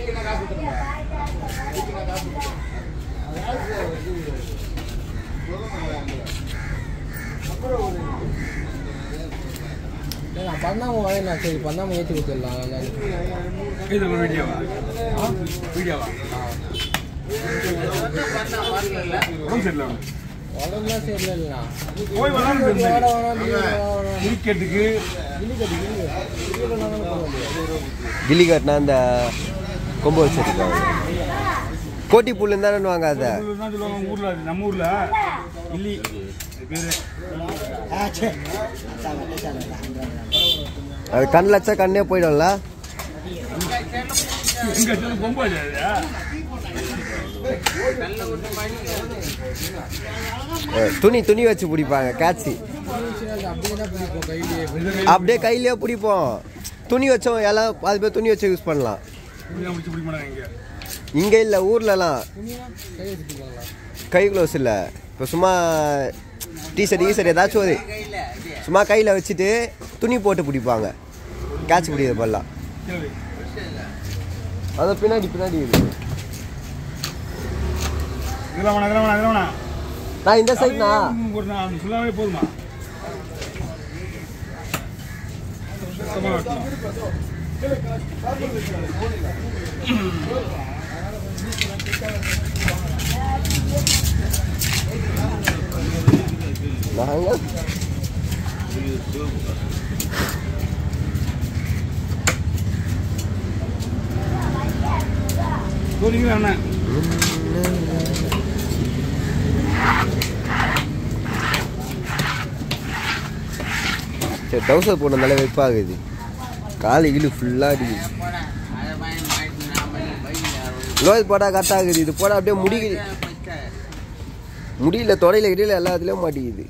பண்ணாம வாங்கினா சரி பண்ணாம ஏற்றி கொடுத்துடலாம். இது ஒரு வீடியோவா உடம்புலாம் சரியில்லைண்ணா. போய் கிரிக்கெட்டுக்கு கில்லி கட்டினா அந்த கொம்பு வச்சிருக்காங்க. கோட்டி புல்லு தானே வாங்க அதை சொல்லுவாங்க ஊர்ல. நம்ம ஊர்ல கில்லி பேரு அது கண்ணில் வச்சா கண்ணே போயிடும்ல. கொம்பு துணி வச்சு பிடிப்பாங்க கேட்சி. அப்படியே கையிலேயே பிடிப்போம். துணி வச்சோம் எல்லாம் அது பேர் துணி வச்சு யூஸ் பண்ணலாம். இங்கே இல்லை ஊர்லலாம் கை க்ளோஸ் இல்லை. இப்போ சும்மா டிஷர்ட் ஏதாச்சும் ஒரு சும்மா கையில் வச்சுட்டு துணி போட்டு பிடிப்பாங்க கேட்ச் பிடிக்கிறது போடலாம். அதான் பின்னாடி இருக்கு. நான் இந்த சைட்னா போதுமா நாங்கள் சரி டவுசர் போனதால வெப்பாகுது. காலு கீழு ஃபுல்லாக அடிக்குது. லோயல் போட்டால் கரெக்டாக ஆகுது. இது போட அப்படியே முடியல தொடையில இடையில எல்லாத்துலேயும் மாட்டிக்குது.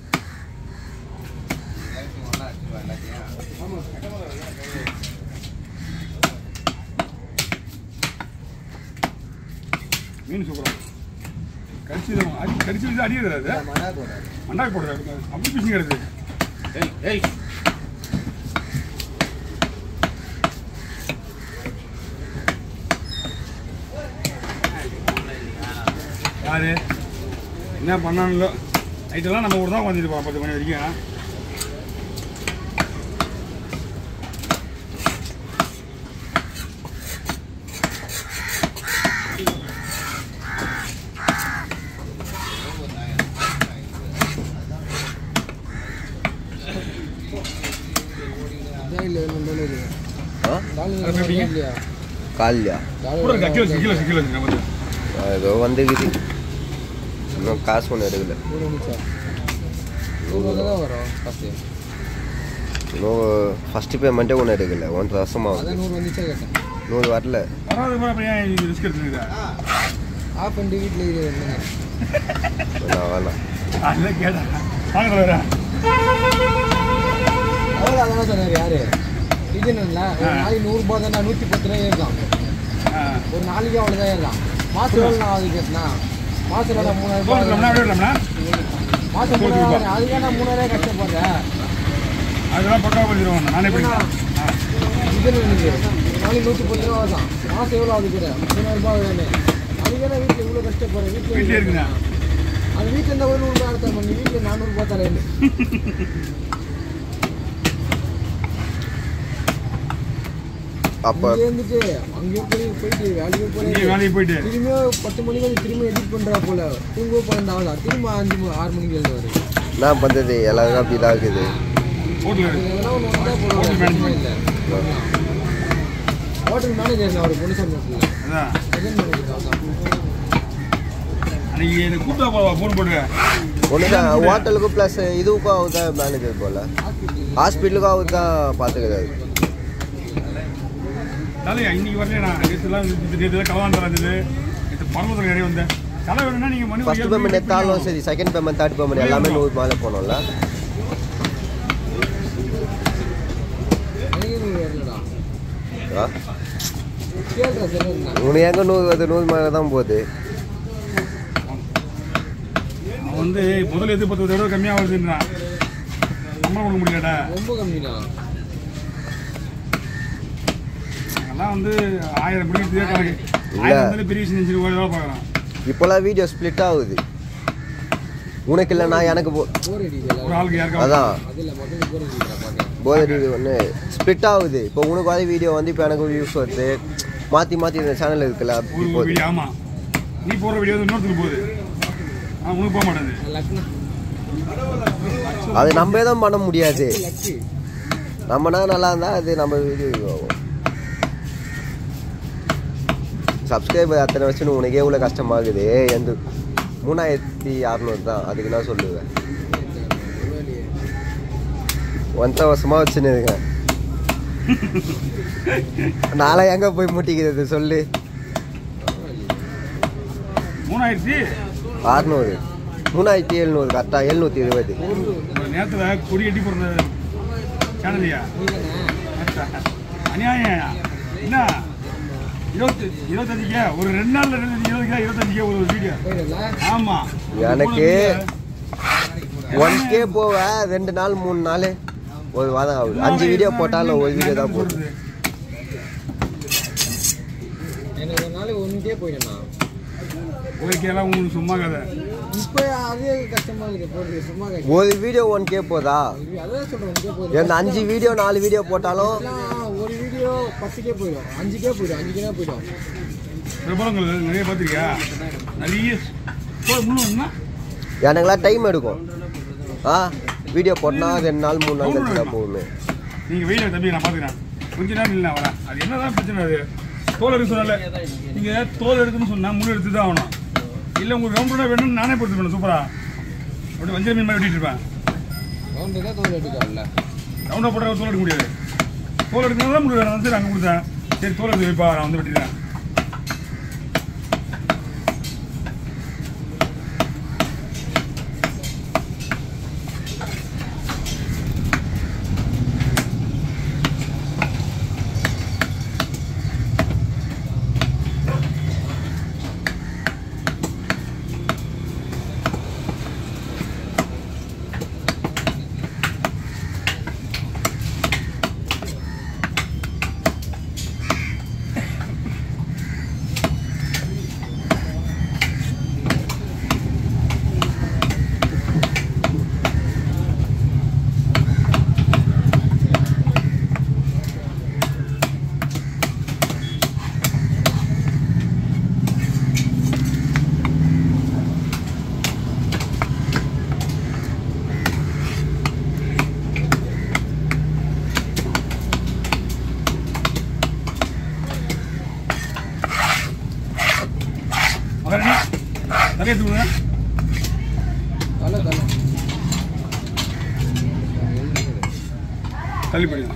மீன் சூப்பராக கடிச்சு அடியே தராது. மண்டாய் போடுறாரு அப்படி பிசிங் கிடக்கு. யாரு என்ன பண்ணாங்களோ நைட்டெல்லாம் நம்ம ஊர் தான் வந்துருப்போம் 10 மணி வரைக்கும். காலியா ஏதோ வந்துக்குது. இன்னும் காசு ஒன்று எடுக்கல. இன்னும் ஃபஸ்ட்டு பேமெண்ட்டே ஒன்று எடுக்கல. 1.5 வருஷமாக 100 வரல. ஆஃப் பண்ணி வீட்டில் வேணாம் அதெல்லாம் சொன்னார். யாரு இது இல்லை ஒரு நாளைக்கு 100 ரூபா தானே 110 ரூபாய் ஏறலாம். ஒரு நாளைக்கு அவ்வளோதான் ஏறலாம். மாதம் எவ்வளோ நான் அதுக்கு கேட்டேன்னா மாதம் 3000 மாதம் 3000 அதுக்கே நான் 3000 கஷ்டப்படுறேன். அதெல்லாம் பக்கா பண்ணிடுவோம். நானே இது நாளைக்கு 110 ரூபா தான். மாதம் எவ்வளோ ஆகுது கூட 3000 ரூபாய் வேணும். அதுக்கே நான் வீட்டில் இவ்வளோ கஷ்டப்படுறேன். வீட்டில் இருக்குண்ணா. அது வீட்டில் இருந்தால் ஒரு 100 ரூபா எடுத்தேன். பண்ணி வீட்டில் 400 ரூபா தரேன். அப்போ இருந்துட்டு அங்கேயும் போயிட்டு வேலைக்கு போயிட்டு திரும்பியும் 10 மணிக்கு வந்து திரும்ப எடிட் பண்ணுறா போல. தூங்க 12 ஆகலாம். திரும்ப 5-6 மணிக்கு எழுதுவார். நான் பண்ணுறது எல்லாருக்கும் அப்படி தான் இருக்குது. எதனா ஒன்று வந்தால் போடுவாங்க. இல்லை ஹோட்டல் மேனேஜர் அவர் பொண்ணு சம்பளத்தில் செகண்ட் மேனேஜர் ஹோட்டலுக்கு ப்ளஸ் இதுக்கும் அவர் தான் மேனேஜர் போல். ஹாஸ்பிட்டலுக்கும் அவர் தான் பார்த்துக்கிறாரு. இன்னைக்கு வரல கலவாந்தம் இருந்தது. பரமத்தில் நிறைய வந்தேன். கலை வேணும்னா நீங்கள் மணி ஃபஸ்ட் பேமெண்ட் எடுத்தாலும் சரி, செகண்ட் பேமெண்ட் தேர்ட் பேமெண்ட் எல்லாமே 100 மேலே போனோம்ல. உனக்கு எங்கே 100 மேலே தான் போகுது. அவன் வந்து முதல்ல 10 தடவை கம்மியாக வருதுன்றான். சம்பளம் கொடுக்க முடியலடா. ரொம்ப கம்மிண்ணா. நாங்கெல்லாம் வந்து 1000 பிடிக்கிறதே கணக்கு. 1000 பெரிய விஷயம் செஞ்சு வேலை பார்க்குறோம். இப்போலாம் வீடியோ ஸ்ப்ளிட் ஆகுது. உனக்கு இல்லைண்ணா எனக்கு ஒரு ஆளுக்கு யாருக்கா அதான் போதை ஒன்று ஸ்ப்ளிட் ஆகுது. இப்போ உனக்கு வர வீடியோ வந்து இப்போ எனக்கு வியூஸ் வருது. மாற்றி மாற்றி இந்த சேனல் இருக்குல்ல ஒரு வீடியோ. ஆமாம், நீ போடுற வீடியோ வந்து இன்னொருத்துக்கு போகுது. ஆனால் உனக்கு போக மாட்டேங்குது. அது நம்ம எதுவும் பண்ண முடியாது. நம்மனா நல்லா இருந்தால் அது நம்ம வீடியோ ஆகும். சப்ஸ்கிரைபர் அத்தனை வச்சுன்னு உனக்கே எவ்வளோ கஷ்டமாகுது. எந்த 3600 தான். அதுக்கு நான் சொல்லுவேன் 1 வருஷமாக வச்சுன்னு இருக்கேன். நாளை எங்கே போய் முட்டிக்கிறது சொல்லு. 3600 3700 கரெக்டாக 720. நேரத்தில் கொடி கட்டி போடுற சேனல்லையா அநியாயம். என்ன 25 ஒரு 2 நாள்ல 25 ஒரு வீடியோ. ஆமா, எனக்கு 1K போவ 2 நாள் 3 நாள் ஒரு வாரம் ஆகுது. 5 வீடியோ போட்டாலும் ஒரு வீடியோ தான் போடுது. எனக்கு ஒரு நாளைக்கு 1K போயிடும்ண்ணா. ஓகேலாம் உங்களுக்கு சும்மா கதை. இப்போ அதே கஷ்டமா இருக்கு போடுறது. சும்மா ஒரு வீடியோ 1K போதா? அதான் சொல்றேன் 1K போகுது. எந்த 5 வீடியோ 4 வீடியோ போட்டாலும் ஒரு வீடியோ 10K போயிடும், 5K போயிடும், 5K போயிடும். பிரபலங்கள் நிறைய பார்த்துருக்கியா? நிறைய முன்னுன்னா எனக்குலாம் டைம் எடுக்கும். வீடியோ போட்டால் 2 நாள் 3 நாள் கழிச்சு தான் போகுமே. நீங்கள் வெயில தம்பி நான் பார்த்துக்கிறேன். கொஞ்ச நேரம் இல்லை வரேன். அது என்னதான் பிரச்சனை? அது தோல் எடுக்க சொன்னால நீங்கள் தோல் எடுக்குன்னு சொன்னால் முழு எடுத்து தான் ஆகணும். இல்லை உங்களுக்கு ரவுண்டோட வேணும்னு நானே பொறுத்து வேணும். சூப்பராக அப்படி வஞ்சர மீன் மாதிரி வெட்டிட்டு இருப்பேன். ரவுண்டு தான் தோல் எடுக்கல. ரவுண்டாக போட்டால் தோல் எடுக்க முடியாது. தோல் எடுக்கணும் தான் முடியாது. நான் சரி அங்கே கொடுத்தேன். சரி தோல் எடுத்து வைப்பா, நான் வந்து வெட்டிடுறேன். நிறைய தூங்க தள்ளி போயிடலாம்.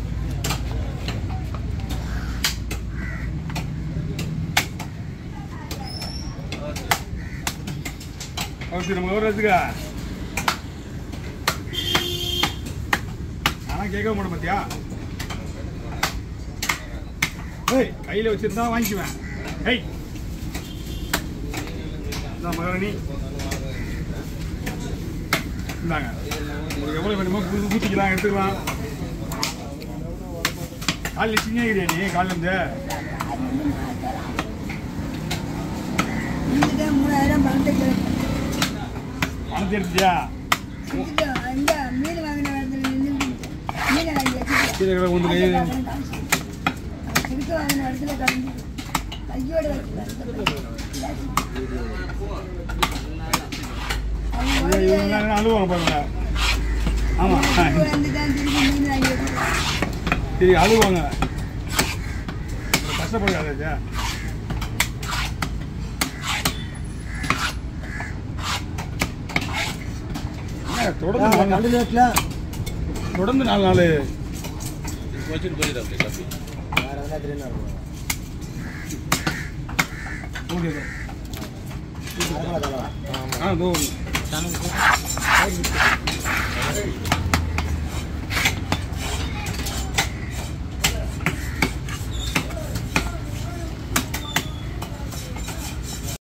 ஓகே, நம்ம ஒரு வச்சுக்கா. ஆனால் கேட்க மாட்டேன் பார்த்தியா? ஏய், கையில் வச்சுருந்தா வாங்கிக்குவேன். ஏய் மகாராணி இந்தாங்க. உங்களுக்கு எவ்வளோ வேணுமோ ஊற்றிக்கலாம், எடுத்துக்கலாம். காலையில் சின்ன நீ காலிலேருந்து 3000 பணத்தை எடுத்துட்டியா? மீன் வாங்கின மீன் கீழே ஒன்று இதுக்கு வாங்கின இடத்துல கலந்து கையோட அழுவாங்க பாருங்க. ஆமாம், சரி அழுவாங்க. கஷ்டப்படுறாங்க. தொடர்ந்து 4 நாள் வச்சுட்டு போயிடுறேன். ஓகே.